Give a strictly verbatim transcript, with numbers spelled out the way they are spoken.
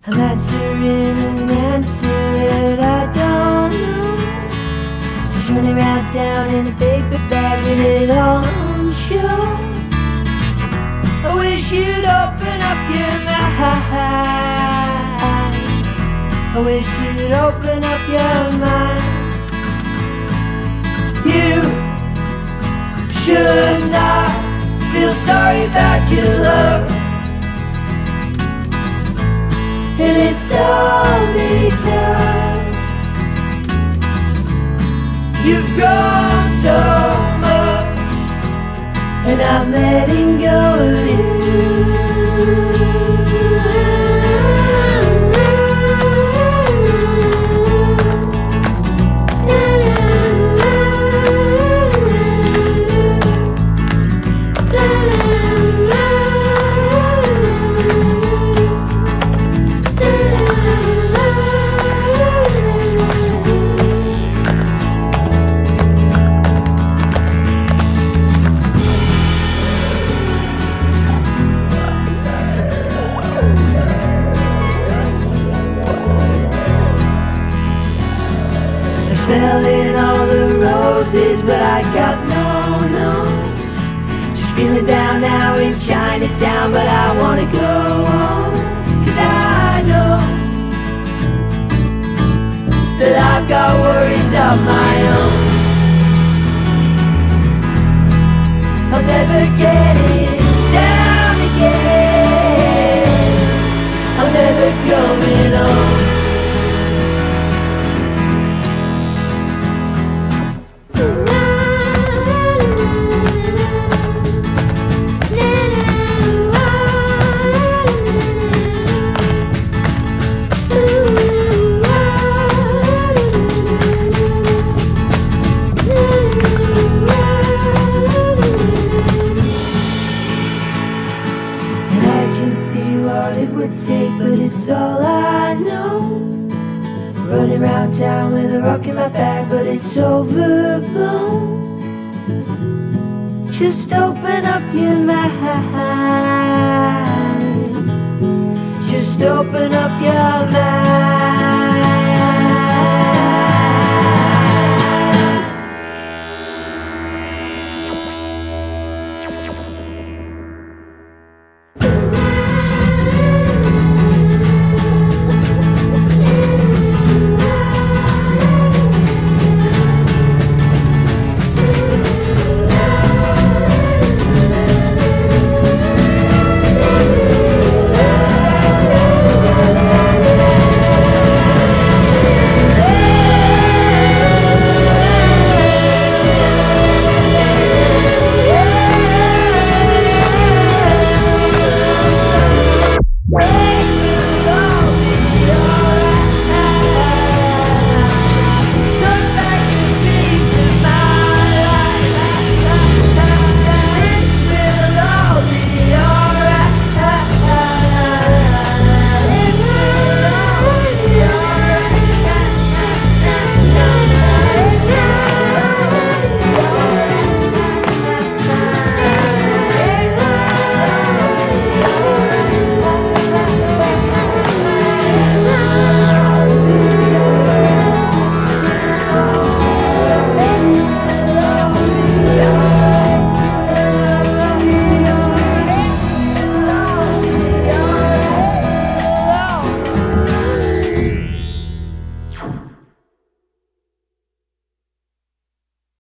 I'm answering an answer that I don't know. Just running around town in a paper bag with it all on show. I wish you'd open up your mind. I wish you'd open up your mind. You should not feel sorry about your love, and it's all because you've grown so much, and I'm letting go of you. Smelling all the roses, but I got no nose. Just feeling down now in Chinatown, but I wanna go home. Cause I know that I've got worries of my own. I'll never get it down again. I'm never coming home. What it would take, but it's all I know. Running around town with a rock in my bag, but it's overblown. Just open up your mind. Just open up your mind.